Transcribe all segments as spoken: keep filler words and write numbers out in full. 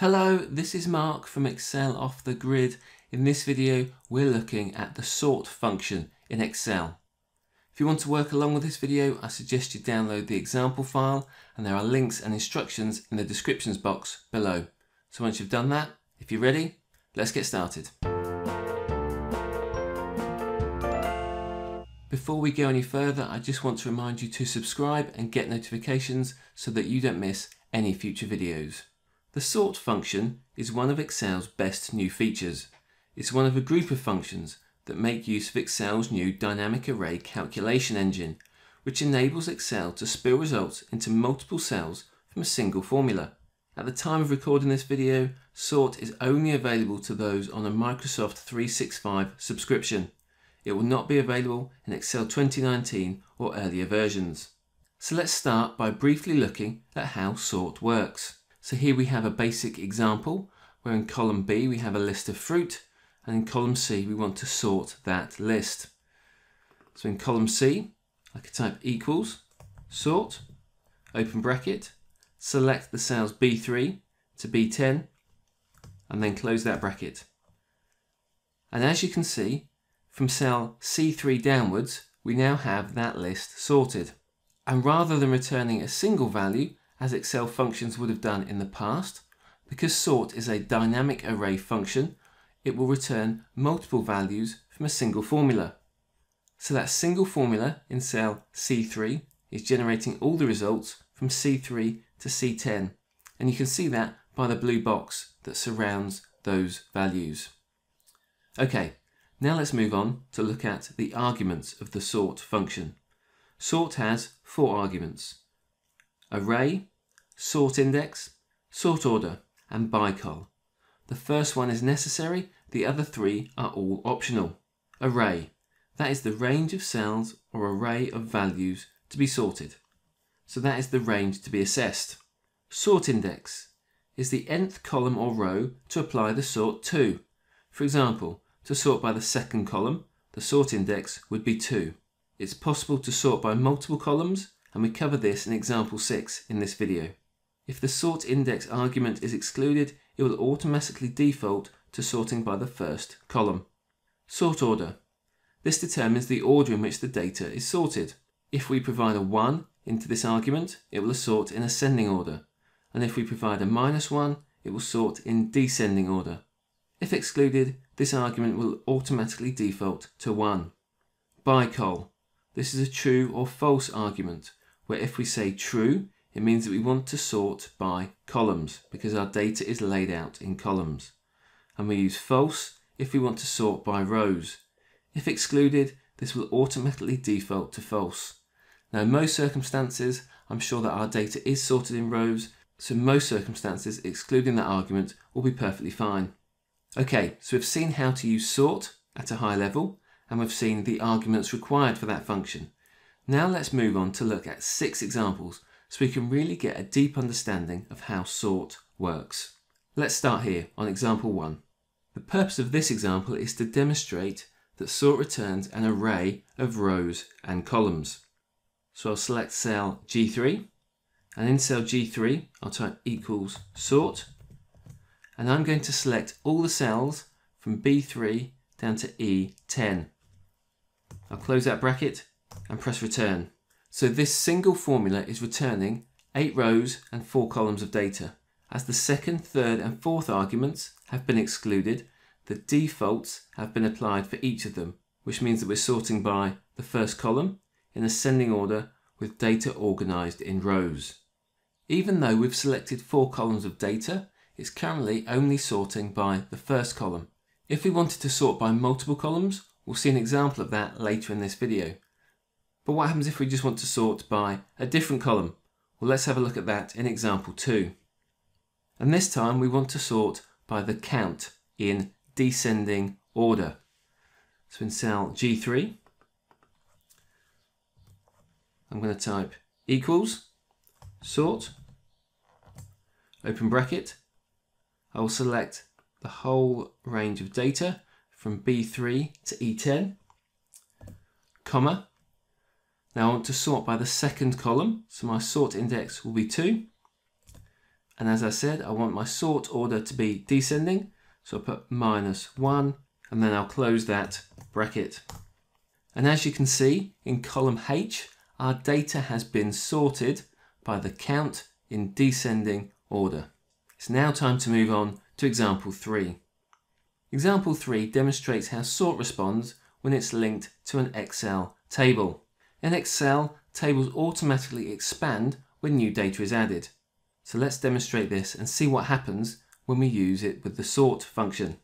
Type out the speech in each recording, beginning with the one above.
Hello, this is Mark from Excel Off the Grid. In this video, we're looking at the sort function in Excel. If you want to work along with this video, I suggest you download the example file, and there are links and instructions in the descriptions box below. So once you've done that, if you're ready, let's get started. Before we go any further, I just want to remind you to subscribe and get notifications so that you don't miss any future videos. The sort function is one of Excel's best new features. It's one of a group of functions that make use of Excel's new dynamic array calculation engine, which enables Excel to spill results into multiple cells from a single formula. At the time of recording this video, sort is only available to those on a Microsoft three sixty-five subscription. It will not be available in Excel twenty nineteen or earlier versions. So let's start by briefly looking at how sort works. So here we have a basic example where in column B we have a list of fruit, and in column C we want to sort that list. So in column C I could type equals sort, open bracket, select the cells B three to B ten and then close that bracket. And as you can see, from cell C three downwards we now have that list sorted. And rather than returning a single value as Excel functions would have done in the past, because sort is a dynamic array function, it will return multiple values from a single formula. So that single formula in cell C three is generating all the results from C three to C ten, and you can see that by the blue box that surrounds those values. Okay, now let's move on to look at the arguments of the sort function. Sort has four arguments: array, sort index, sort order, and bicol. The first one is necessary, the other three are all optional. Array, that is the range of cells or array of values to be sorted. So that is the range to be assessed. Sort index is the nth column or row to apply the sort to. For example, to sort by the second column, the sort index would be two. It's possible to sort by multiple columns, and we cover this in example six in this video. If the sort index argument is excluded, it will automatically default to sorting by the first column. Sort order. This determines the order in which the data is sorted. If we provide a one into this argument, it will sort in ascending order, and if we provide a minus one, it will sort in descending order. If excluded, this argument will automatically default to one. Bicol. This is a true or false argument, where if we say true, it means that we want to sort by columns because our data is laid out in columns. And we use false if we want to sort by rows. If excluded, this will automatically default to false. Now in most circumstances, I'm sure that our data is sorted in rows, so in most circumstances excluding that argument will be perfectly fine. Okay, so we've seen how to use sort at a high level, and we've seen the arguments required for that function. Now let's move on to look at six examples so we can really get a deep understanding of how sort works. Let's start here on example one. The purpose of this example is to demonstrate that sort returns an array of rows and columns. So I'll select cell G three, and in cell G three I'll type equals sort, and I'm going to select all the cells from B three down to E ten. I'll close that bracket and press return. So this single formula is returning eight rows and four columns of data. As the second, third and fourth arguments have been excluded, the defaults have been applied for each of them, which means that we're sorting by the first column in ascending order with data organised in rows. Even though we've selected four columns of data, it's currently only sorting by the first column. If we wanted to sort by multiple columns, we'll see an example of that later in this video. But what happens if we just want to sort by a different column? Well, let's have a look at that in example two. And this time we want to sort by the count in descending order. So in cell G three, I'm going to type equals sort, open bracket. I will select the whole range of data from B three to E ten, comma. Now I want to sort by the second column, so my sort index will be two. And as I said, I want my sort order to be descending. So I'll put minus one, and then I'll close that bracket. And as you can see, in column H, our data has been sorted by the count in descending order. It's now time to move on to example three. Example three demonstrates how sort responds when it's linked to an Excel table. In Excel, tables automatically expand when new data is added. So let's demonstrate this and see what happens when we use it with the sort function.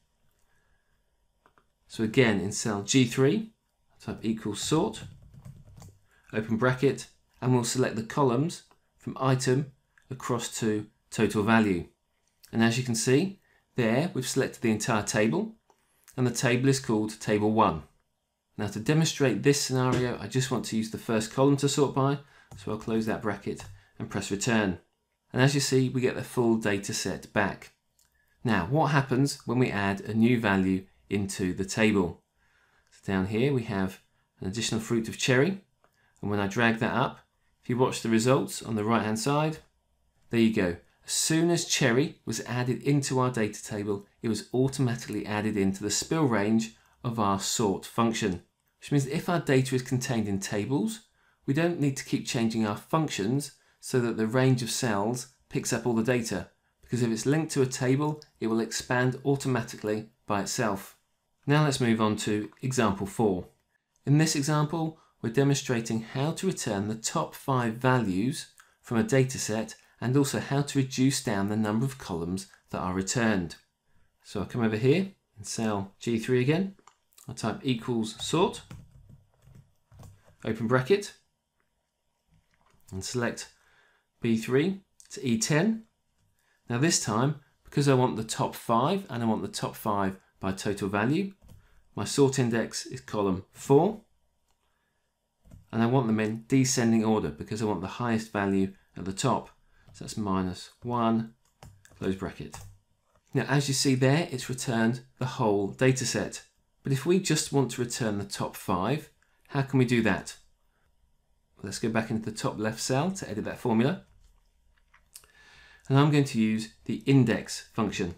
So again, in cell G three, type equals sort, open bracket, and we'll select the columns from item across to total value. And as you can see, there we've selected the entire table, and the table is called table one. Now to demonstrate this scenario, I just want to use the first column to sort by, so I'll close that bracket and press return. And as you see, we get the full data set back. Now, what happens when we add a new value into the table? So down here we have an additional fruit of cherry, and when I drag that up, if you watch the results on the right hand side, there you go. As soon as cherry was added into our data table, it was automatically added into the spill range of our sort function. Which means if our data is contained in tables, we don't need to keep changing our functions so that the range of cells picks up all the data, because if it's linked to a table, it will expand automatically by itself. Now let's move on to example four. In this example, we're demonstrating how to return the top five values from a data set and also how to reduce down the number of columns that are returned. So I'll come over here in cell G three again. I'll type equals sort, open bracket, and select B three to E ten. Now this time, because I want the top five and I want the top five by total value, my sort index is column four, and I want them in descending order because I want the highest value at the top. So that's minus one, close bracket. Now as you see there, it's returned the whole data set. But if we just want to return the top five, how can we do that? Let's go back into the top left cell to edit that formula. And I'm going to use the index function.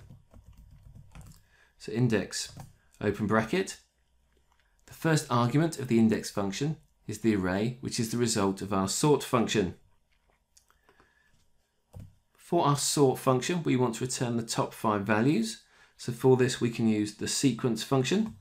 So index, open bracket. The first argument of the index function is the array, which is the result of our sort function. For our sort function, we want to return the top five values. So for this, we can use the sequence function.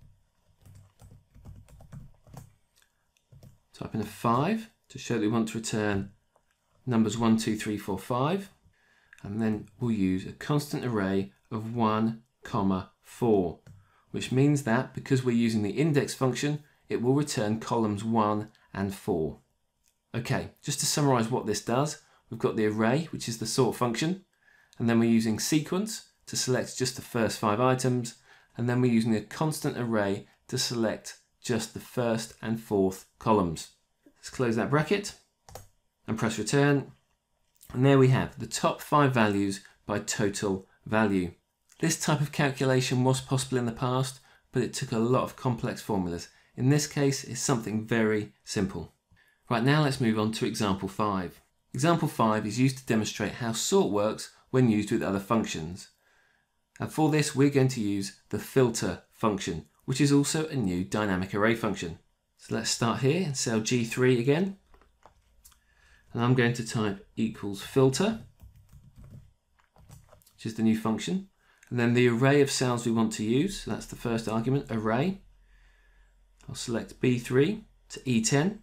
Type in a five to show that we want to return numbers one, two, three, four, five. And then we'll use a constant array of one, comma, four, which means that because we're using the index function, it will return columns one and four. Okay, just to summarize what this does, we've got the array, which is the sort function, and then we're using sequence to select just the first five items, and then we're using a constant array to select just the first and fourth columns. Let's close that bracket and press return. And there we have the top five values by total value. This type of calculation was possible in the past, but it took a lot of complex formulas. In this case, it's something very simple. Right, now let's move on to example five. Example five is used to demonstrate how sort works when used with other functions. And for this, we're going to use the filter function, which is also a new dynamic array function. So let's start here in cell G three again. And I'm going to type equals filter, which is the new function. And then the array of cells we want to use, so that's the first argument, array. I'll select B three to E ten.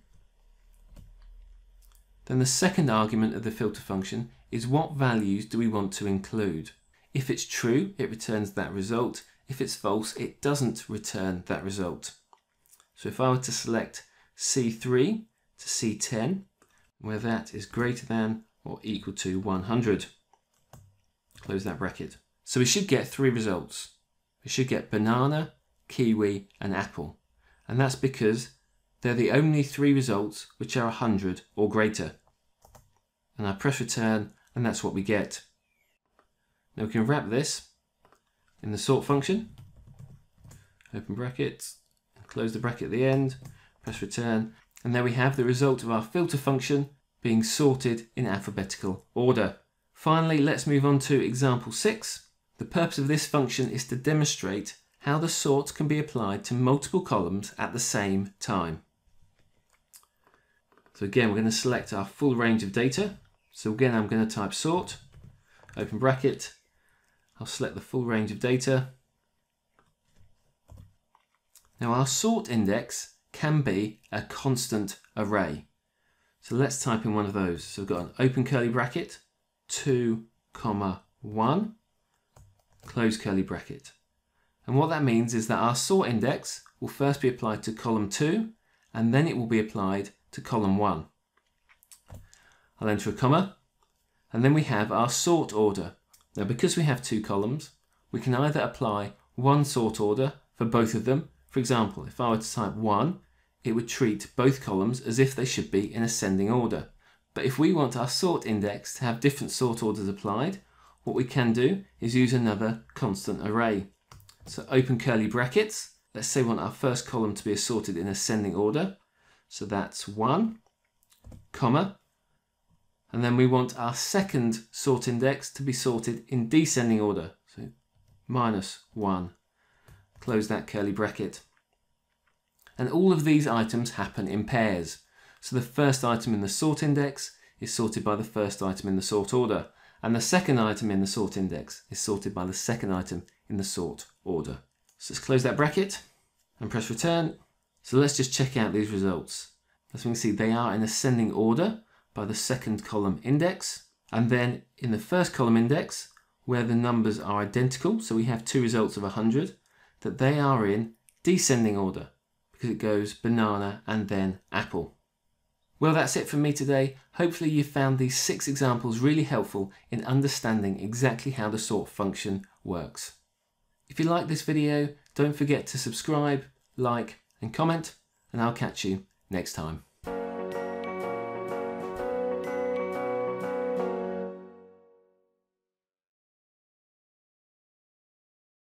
Then the second argument of the filter function is what values do we want to include. If it's true, it returns that result. If it's false, it doesn't return that result. So if I were to select C three to C ten, where that is greater than or equal to one hundred. Close that bracket. So we should get three results. We should get banana, kiwi and apple. And that's because they're the only three results which are one hundred or greater. And I press return and that's what we get. Now we can wrap this in the sort function. Open brackets, close the bracket at the end, press return. And there we have the result of our filter function being sorted in alphabetical order. Finally, let's move on to example six. The purpose of this function is to demonstrate how the sort can be applied to multiple columns at the same time. So again, we're going to select our full range of data. So again, I'm going to type sort, open bracket. I'll select the full range of data. Now our sort index can be a constant array. So let's type in one of those. So we've got an open curly bracket, two comma one, close curly bracket. And what that means is that our sort index will first be applied to column two, and then it will be applied to column one. I'll enter a comma, and then we have our sort order. Now because we have two columns, we can either apply one sort order for both of them. For example, if I were to type one, it would treat both columns as if they should be in ascending order. But if we want our sort index to have different sort orders applied, what we can do is use another constant array. So open curly brackets, let's say we want our first column to be assorted in ascending order. So that's one, comma, and then we want our second sort index to be sorted in descending order. So minus one, close that curly bracket. And all of these items happen in pairs. So the first item in the sort index is sorted by the first item in the sort order, and the second item in the sort index is sorted by the second item in the sort order. So let's close that bracket and press return. So let's just check out these results. As we can see, they are in ascending order by the second column index, and then in the first column index, where the numbers are identical, so we have two results of one hundred, that they are in descending order because it goes banana and then apple. Well, that's it from me today. Hopefully you found these six examples really helpful in understanding exactly how the sort function works. If you like this video, don't forget to subscribe, like and comment, and I'll catch you next time.